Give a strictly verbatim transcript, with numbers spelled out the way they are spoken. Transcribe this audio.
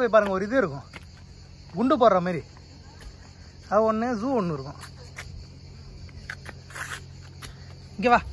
போய் பாருங்கள், ஒரு இது இருக்கும் குண்டு போடுற மாதிரி, அது ஒன்று ஜூ ஒன்று இருக்கும். இங்கே வா.